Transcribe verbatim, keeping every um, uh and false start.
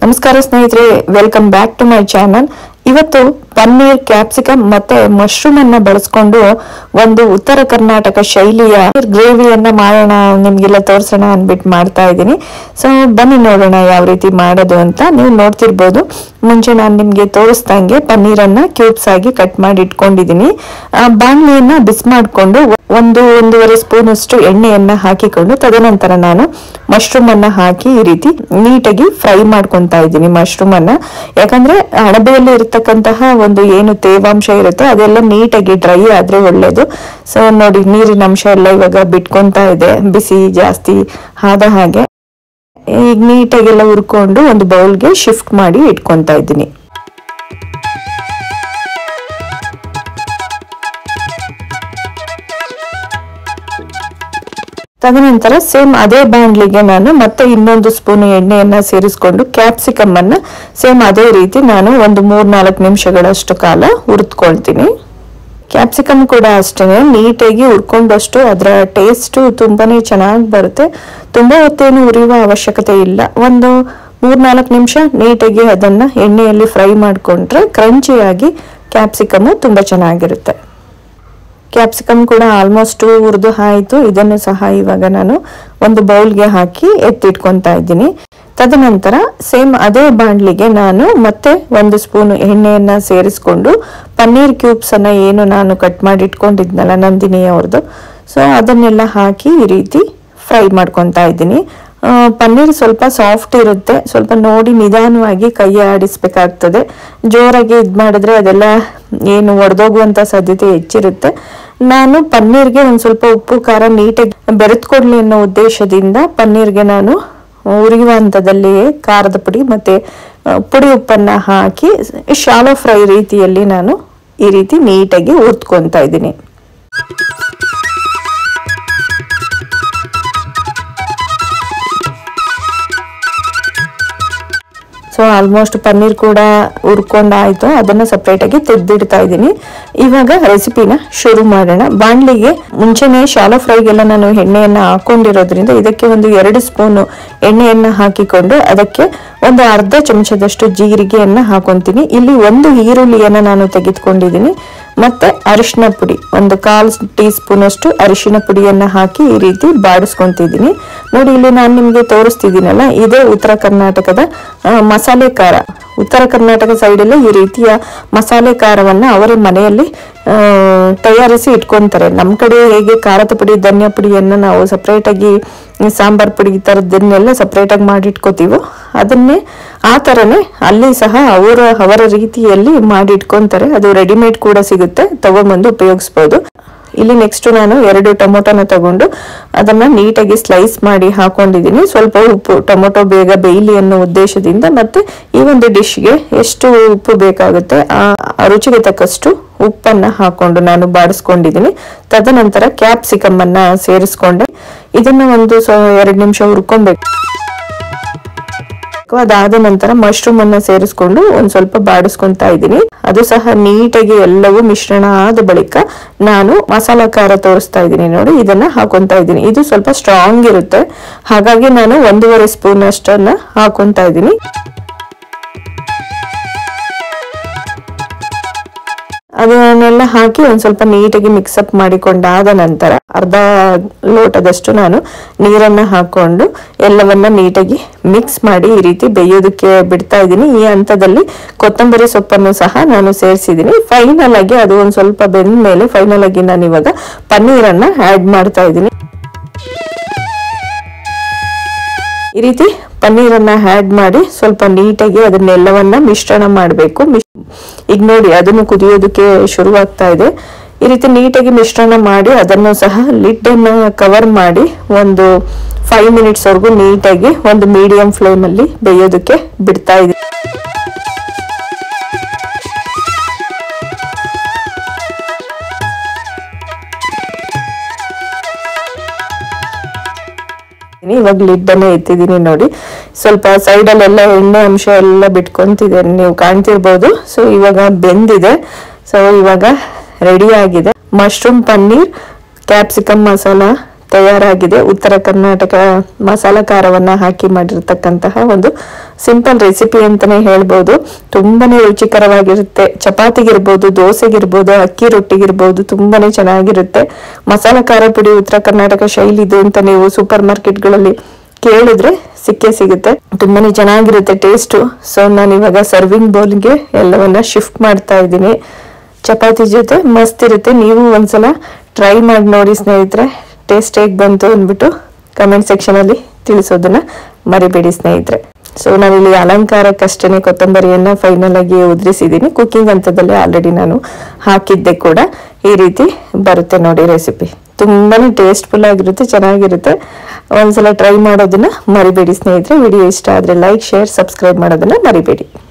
ನಮಸ್ಕಾರ ಸ್ನೇಹಿತರೆ, welcome back to my channel. ಇವತ್ತು ಪನ್ನೀರ್, ಕ್ಯಾಪ್ಸಿಕಮ್ ಮತ್ತೆ ಮಶ್ರೂಮ್ ಅನ್ನ ಬಳಸ್ಕೊಂಡು ಒಂದು ಉತ್ತರ ಕರ್ನಾಟಕ ಶೈಲಿಯ ಗ್ರೇವಿಯನ್ನ ಮಾಡೋಣ, ನಿಮ್ಗೆಲ್ಲ ತೋರ್ಸೋಣ ಅನ್ಬಿಟ್ಟು ಮಾಡ್ತಾ ಇದ್ದೀನಿ. ಸೊ ಬನ್ನಿ ನೋಡೋಣ ಯಾವ ರೀತಿ ಮಾಡೋದು ಅಂತ. ನೀವು ನೋಡ್ತಿರ್ಬೋದು, ಮುಂಚೆ ನಾನು ನಿಮ್ಗೆ ತೋರಿಸ್ದಂಗೆ ಪನ್ನೀರನ್ನ ಕ್ಯೂಬ್ಸ್ ಆಗಿ ಕಟ್ ಮಾಡಿ ಇಟ್ಕೊಂಡಿದ್ದೀನಿ. ಬಾಣಲೆಯನ್ನ ಬಿಸಿ ಮಾಡಿಕೊಂಡು ಒಂದು ಒಂದೂವರೆ ಸ್ಪೂನ್ ಅಷ್ಟು ಎಣ್ಣೆಯನ್ನ ಹಾಕಿಕೊಂಡು ತದನಂತರ ನಾನು ಮಶ್ರೂಮ್ ಅನ್ನ ಹಾಕಿ ಈ ರೀತಿ ನೀಟಾಗಿ ಫ್ರೈ ಮಾಡ್ಕೊಂತಾ ಇದ್ದೀನಿ ಮಶ್ರೂಮ್ ಅನ್ನ. ಯಾಕಂದ್ರೆ ಅಣಬೆಯಲ್ಲಿ ಇರತಕ್ಕಂತಹ ಒಂದು ಏನು ತೇವಾಂಶ ಇರುತ್ತೆ ಅದೆಲ್ಲ ನೀಟಾಗಿ ಡ್ರೈ ಆದ್ರೆ ಒಳ್ಳೇದು. ಸೊ ನೋಡಿ, ನೀರಿನ ಅಂಶ ಎಲ್ಲ ಇವಾಗ ಬಿಟ್ಕೊಂತಾ ಇದೆ, ಬಿಸಿ ಜಾಸ್ತಿ ಆದ ಹಾಗೆ. ಈಗ ನೀಟಾಗೆಲ್ಲ ಹುರ್ಕೊಂಡು ಒಂದು ಬೌಲ್ಗೆ ಶಿಫ್ಟ್ ಮಾಡಿ ಇಟ್ಕೊಂತಾ ಇದ್ದೀನಿ. ತದನಂತರ ಸೇಮ್ ಅದೇ ಬಾಂಡ್ಲಿಗೆ ನಾನು ಮತ್ತೆ ಇನ್ನೊಂದು ಸ್ಪೂನ್ ಎಣ್ಣೆಯನ್ನ ಸೇರಿಸ್ಕೊಂಡು ಕ್ಯಾಪ್ಸಿಕಮ್ ಅನ್ನ ಸೇಮ್ ಅದೇ ರೀತಿ ನಾನು ಒಂದು ಮೂರ್ ನಾಲ್ಕು ನಿಮಿಷಗಳಷ್ಟು ಕಾಲ ಹುರಿದ್ಕೊಳ್ತೀನಿ. ಕ್ಯಾಪ್ಸಿಕಮ್ ಕೂಡ ಅಷ್ಟೇ ನೀಟಾಗಿ ಹುರ್ಕೊಂಡಷ್ಟು ಅದರ ಟೇಸ್ಟ್ ತುಂಬಾನೇ ಚೆನ್ನಾಗಿ ಬರುತ್ತೆ. ತುಂಬಾ ಹೊತ್ತೇನು ಹುರಿಯುವ ಅವಶ್ಯಕತೆ ಇಲ್ಲ. ಒಂದು ಮೂರ್ ನಾಲ್ಕು ನಿಮಿಷ ನೀಟಾಗಿ ಅದನ್ನ ಎಣ್ಣೆಯಲ್ಲಿ ಫ್ರೈ ಮಾಡ್ಕೊಂಡ್ರೆ ಕ್ರಂಚಿಯಾಗಿ ಕ್ಯಾಪ್ಸಿಕಮ್ ತುಂಬಾ ಚೆನ್ನಾಗಿರುತ್ತೆ. ಕ್ಯಾಪ್ಸಿಕಮ್ ಕೂಡ ಆಲ್ಮೋಸ್ಟ್ ಹುರಿದು ಆಯ್ತು. ಇದನ್ನು ಸಹ ಇವಾಗ ನಾನು ಒಂದು ಬೌಲ್ಗೆ ಹಾಕಿ ಎತ್ತಿಟ್ಕೊಂತಾ ಇದ್ದೀನಿ. ತದನಂತರ ಸೇಮ್ ಅದೇ ಬಾಂಡ್ಲಿಗೆ ನಾನು ಮತ್ತೆ ಒಂದು ಸ್ಪೂನ್ ಎಣ್ಣೆಯನ್ನ ಸೇರಿಸ್ಕೊಂಡು ಪನ್ನೀರ್ ಕ್ಯೂಬ್ಸ್ ಅನ್ನ ಏನು ನಾನು ಕಟ್ ಮಾಡಿ ಇಟ್ಕೊಂಡಿದ್ನಲ್ಲ ನಂದಿನಿ ಅವ್ರದ್ದು, ಸೊ ಅದನ್ನೆಲ್ಲ ಹಾಕಿ ಈ ರೀತಿ ಫ್ರೈ ಮಾಡ್ಕೊತಾ ಇದ್ದೀನಿ. ಪನ್ನೀರ್ ಸ್ವಲ್ಪ ಸಾಫ್ಟ್ ಇರುತ್ತೆ, ಸ್ವಲ್ಪ ನೋಡಿ ನಿಧಾನವಾಗಿ ಕೈ ಆಡಿಸ್ಬೇಕಾಗ್ತದೆ. ಜೋರಾಗಿ ಇದ್ ಮಾಡಿದ್ರೆ ಅದೆಲ್ಲ ಏನು ಒಡೆದೋಗುವಂತ ಸಾಧ್ಯತೆ ಹೆಚ್ಚಿರುತ್ತೆ. ನಾನು ಪನ್ನೀರ್ಗೆ ಒಂದ್ ಸ್ವಲ್ಪ ಉಪ್ಪು ಖಾರ ನೀಟಾಗಿ ಬೆರೆತ್ಕೊಡ್ಲಿ ಅನ್ನೋ ಉದ್ದೇಶದಿಂದ ಪನ್ನೀರ್ಗೆ ನಾನು ಉರಿಯುವ ಹಂತದಲ್ಲಿ ಖಾರದ ಪುಡಿ ಮತ್ತೆ ಪುಡಿ ಉಪ್ಪನ್ನ ಹಾಕಿ ಶಾಲೋ ಫ್ರೈ ರೀತಿಯಲ್ಲಿ ನಾನು ಈ ರೀತಿ ನೀಟಾಗಿ ಹುರ್ದ್ಕೊಂತಾ ಇದ್ದೀನಿ. ಸೊ ಆಲ್ಮೋಸ್ಟ್ ಪನ್ನೀರ್ ಕೂಡ ಹುರ್ಕೊಂಡಾಯ್ತು, ಅದನ್ನ ಸಪ್ರೇಟ್ ಆಗಿ ತೆಗೆದಿಡ್ತಾ ಇದ್ದೀನಿ. ಇವಾಗ ರೆಸಿಪಿನ ಶುರು ಮಾಡೋಣ. ಬಾಣ್ಲಿಗೆ ಮುಂಚೆನೆ ಶಾಲೋ ಫ್ರೈಗೆಲ್ಲ ನಾನು ಎಣ್ಣೆಯನ್ನ ಹಾಕೊಂಡಿರೋದ್ರಿಂದ ಇದಕ್ಕೆ ಒಂದು ಎರಡು ಸ್ಪೂನ್ ಎಣ್ಣೆಯನ್ನ ಹಾಕಿಕೊಂಡು ಅದಕ್ಕೆ ಒಂದು ಅರ್ಧ ಚಮಚದಷ್ಟು ಜೀರಿಗೆಯನ್ನ ಹಾಕೊಂತೀನಿ. ಇಲ್ಲಿ ಒಂದು ಈರುಳ್ಳಿಯನ್ನ ನಾನು ತೆಗೆದುಕೊಂಡಿದ್ದೀನಿ. ಮತ್ತೆ ಅರಿಶಿನ ಪುಡಿ ಒಂದು ಕಾಲ್ ಟೀ ಸ್ಪೂನ್ ಅಷ್ಟು ಅರಿಶಿನ ಪುಡಿಯನ್ನ ಹಾಕಿ ಈ ರೀತಿ ಬಾಡಿಸ್ಕೊಂತಿದ್ದೀನಿ. ನೋಡಿ, ಇಲ್ಲಿ ನಾನು ನಿಮ್ಗೆ ತೋರಿಸ್ತಿದ್ದೀನಲ್ಲ, ಇದೇ ಉತ್ತರ ಕರ್ನಾಟಕದ ಮಸಾಲೆ ಖಾರ. ಉತ್ತರ ಕರ್ನಾಟಕ ಸೈಡಲ್ಲಿ ಈ ರೀತಿಯ ಮಸಾಲೆ ಖಾರವನ್ನ ಅವರ ಮನೆಯಲ್ಲಿ ತಯಾರಿಸಿ ಇಟ್ಕೊಂತಾರೆ. ನಮ್ಮ ಕಡೆ ಹೇಗೆ ಖಾರದ ಪುಡಿ, ಧನಿಯಾ ಪುಡಿಯನ್ನ ನಾವು ಸಪ್ರೇಟ್ ಆಗಿ ಸಾಂಬಾರ್ ಪುಡಿ ಈ ತರದನ್ನೆಲ್ಲ ಸಪ್ರೇಟ್ ಆಗಿ ಮಾಡಿ ಇಟ್ಕೋತೀವೋ ಅದನ್ನೇ ಆ ತರನೇ ಅಲ್ಲಿ ಸಹ ಅವರ ಅವರ ರೀತಿಯಲ್ಲಿ ಮಾಡಿ ಇಟ್ಕೊಂತಾರೆ. ಅದು ರೆಡಿಮೇಡ್ ಕೂಡ ಸಿಗುತ್ತೆ, ತಗೊಂಡ್ಬಂದು ಉಪಯೋಗಿಸ್ಬೋದು. ಇಲ್ಲಿ ನೆಕ್ಸ್ಟ್ ನಾನು ಎರಡು ಟೊಮೊಟೊನ ತಗೊಂಡು ಅದನ್ನ ನೀಟಾಗಿ ಸ್ಲೈಸ್ ಮಾಡಿ ಹಾಕೊಂಡಿದ್ದೀನಿ. ಸ್ವಲ್ಪ ಉಪ್ಪು, ಟೊಮೊಟೊ ಬೇಗ ಬೇಯಲಿ ಅನ್ನೋ ಉದ್ದೇಶದಿಂದ, ಮತ್ತೆ ಈ ಒಂದು ಡಿಶ್ಗೆ ಎಷ್ಟು ಉಪ್ಪು ಬೇಕಾಗುತ್ತೆ ಆ ರುಚಿಗೆ ತಕ್ಕಷ್ಟು ಉಪ್ಪನ್ನ ಹಾಕೊಂಡು ನಾನು ಬಾಡಿಸ್ಕೊಂಡಿದ್ದೀನಿ. ತದನಂತರ ಕ್ಯಾಪ್ಸಿಕಮ್ ಅನ್ನ ಸೇರಿಸ್ಕೊಂಡೆ ಇದನ್ನ ಒಂದು ಎರಡು ನಿಮಿಷ ಹುರ್ಕೊಬೇಕು. ಅದಾದ ನಂತರ ಮಶ್ರೂಮ್ ಅನ್ನ ಸೇರಿಸ್ಕೊಂಡು ಒಂದ್ ಸ್ವಲ್ಪ ಬಾಡಿಸ್ಕೊಂತಾ ಇದ್ದೀನಿ. ಅದು ಸಹ ನೀಟಾಗಿ ಎಲ್ಲವೂ ಮಿಶ್ರಣ ಆದ ಬಳಿಕ ನಾನು ಮಸಾಲಾ ಖಾರ ತೋರಿಸ್ತಾ ಇದ್ದೀನಿ. ನೋಡಿ, ಇದನ್ನ ಹಾಕೊಂತಾ ಇದ್ದೀನಿ. ಇದು ಸ್ವಲ್ಪ ಸ್ಟ್ರಾಂಗ್ ಇರುತ್ತೆ, ಹಾಗಾಗಿ ನಾನು ಒಂದೂವರೆ ಸ್ಪೂನ್ ಅಷ್ಟನ್ನ ಹಾಕೊಂತಾ ಇದ್ದೀನಿ. ಅದನ್ನೆಲ್ಲ ಹಾಕಿ ಒಂದ್ ಸ್ವಲ್ಪ ನೀಟಾಗಿ ಮಿಕ್ಸ್ ಅಪ್ ಮಾಡಿಕೊಂಡಾದ ನಂತರ ಅರ್ಧ ಲೋಟದಷ್ಟು ನಾನು ನೀರನ್ನ ಹಾಕೊಂಡು ಎಲ್ಲವನ್ನ ನೀಟಾಗಿ ಮಿಕ್ಸ್ ಮಾಡಿ ಈ ರೀತಿ ಬೇಯೋದಕ್ಕೆ ಬಿಡ್ತಾ ಇದ್ದೀನಿ. ಈ ಹಂತದಲ್ಲಿ ಕೊತ್ತಂಬರಿ ಸೊಪ್ಪನ್ನು ಸಹ ನಾನು ಸೇರಿಸಿದ್ದೀನಿ. ಫೈನಲ್ ಆಗಿ ಅದು ಒಂದ್ ಸ್ವಲ್ಪ ಬೆಂದ ಮೇಲೆ ಫೈನಲ್ ಆಗಿ ನಾನು ಇವಾಗ ಪನ್ನೀರನ್ನ ಆಡ್ ಮಾಡ್ತಾ ಇದ್ದೀನಿ. ಈ ರೀತಿ ಪನ್ನೀರನ್ನ ಆಡ್ ಮಾಡಿ ಸ್ವಲ್ಪ ನೀಟಾಗಿ ಅದನ್ನೆಲ್ಲವನ್ನ ಮಿಶ್ರಣ ಮಾಡಬೇಕು. ಈಗ ನೋಡಿ, ಅದನ್ನು ಕುದಿಯೋದಕ್ಕೆ ಶುರುವಾಗ್ತಾ ಇದೆ. ಈ ರೀತಿ ನೀಟಾಗಿ ಮಿಶ್ರಣ ಮಾಡಿ ಅದನ್ನು ಸಹ ಲಿಡ್ ಅನ್ನ ಕವರ್ ಮಾಡಿ ಒಂದು ಫೈವ್ ಮಿನಿಟ್ಸ್ ವರೆಗೂ ನೀಟಾಗಿ ಒಂದು ಮೀಡಿಯಂ ಫ್ಲೇಮ್ ಅಲ್ಲಿ ಬೇಯೋದಕ್ಕೆ ಬಿಡ್ತಾ ಇದೆ. ಇವಾಗ ಲಿಡ್ ಅನ್ನ ಎತ್ತಿದ್ದೀನಿ. ನೋಡಿ, ಸ್ವಲ್ಪ ಸೈಡ್ ಅಲ್ಲೆಲ್ಲ ಎಣ್ಣೆ ಅಂಶ ಎಲ್ಲ ಬಿಟ್ಕೊಂತಿದೆ, ನೀವು ಕಾಣ್ತಿರ್ಬೋದು. ಸೊ ಇವಾಗ ಬೆಂದಿದೆ. ಸೊ ಇವಾಗ ರೆಡಿ ಆಗಿದೆ. ಮಶ್ರೂಮ್ ಪನ್ನೀರ್ ಕ್ಯಾಪ್ಸಿಕಮ್ ಮಸಾಲ ತಯಾರಾಗಿದೆ. ಉತ್ತರ ಕರ್ನಾಟಕ ಮಸಾಲಾ ಖಾರವನ್ನ ಹಾಕಿ ಮಾಡಿರ್ತಕ್ಕಂತಹ ಒಂದು ಸಿಂಪಲ್ ರೆಸಿಪಿ ಅಂತಾನೆ ಹೇಳ್ಬೋದು. ತುಂಬಾನೇ ರುಚಿಕರವಾಗಿರುತ್ತೆ. ಚಪಾತಿಗಿರ್ಬೋದು, ದೋಸೆಗಿರ್ಬೋದು, ಅಕ್ಕಿ ರೊಟ್ಟಿಗಿರ್ಬೋದು ತುಂಬಾನೇ ಚೆನ್ನಾಗಿರುತ್ತೆ. ಮಸಾಲ ಖಾರ ಪುಡಿ ಉತ್ತರ ಕರ್ನಾಟಕ ಶೈಲಿದು ಅಂತ ನೀವು ಸೂಪರ್ ಮಾರ್ಕೆಟ್ಗಳಲ್ಲಿ ಕೇಳಿದ್ರೆ ಸಿಕ್ಕೇ ಸಿಗುತ್ತೆ. ತುಂಬಾನೇ ಚೆನ್ನಾಗಿರುತ್ತೆ ಟೇಸ್ಟು. ಸೊ ನಾನು ಇವಾಗ ಸರ್ವಿಂಗ್ ಬೌಲ್ಗೆ ಎಲ್ಲವನ್ನ ಶಿಫ್ಟ್ ಮಾಡ್ತಾ ಇದ್ದೀನಿ. ಚಪಾತಿ ಜೊತೆ ಮಸ್ತ್ ಇರುತ್ತೆ. ನೀವು ಒಂದ್ಸಲ ಟ್ರೈ ಮಾಡಿ ನೋಡಿ ಸ್ನೇಹಿತರೆ, ಟೇಸ್ಟ್ ಹೇಗೆ ಬಂತು ಅಂದ್ಬಿಟ್ಟು ಕಮೆಂಟ್ ಸೆಕ್ಷನ್ ಅಲ್ಲಿ ತಿಳಿಸೋದನ್ನ ಮರಿಬೇಡಿ ಸ್ನೇಹಿತರೆ. ಸೊ ನಾನಿಲ್ಲಿ ಅಲಂಕಾರಕ್ಕಷ್ಟೇ ಕೊತ್ತಂಬರಿಯನ್ನ ಫೈನಲ್ ಆಗಿ ಉದುರಿಸಿದ್ದೀನಿ. ಕುಕಿಂಗ್ ಹಂತದಲ್ಲಿ ಆಲ್ರೆಡಿ ನಾನು ಹಾಕಿದ್ದೆ ಕೂಡ. ಈ ರೀತಿ ಬರುತ್ತೆ ನೋಡಿ ರೆಸಿಪಿ. ತುಂಬಾನೇ ಟೇಸ್ಟ್ಫುಲ್ ಆಗಿರುತ್ತೆ, ಚೆನ್ನಾಗಿರುತ್ತೆ. ಒಂದ್ಸಲ ಟ್ರೈ ಮಾಡೋದನ್ನ ಮರಿಬೇಡಿ ಸ್ನೇಹಿತರೆ. ವಿಡಿಯೋ ಇಷ್ಟ ಆದ್ರೆ ಲೈಕ್, ಶೇರ್, ಸಬ್ಸ್ಕ್ರೈಬ್ ಮಾಡೋದನ್ನ ಮರಿಬೇಡಿ.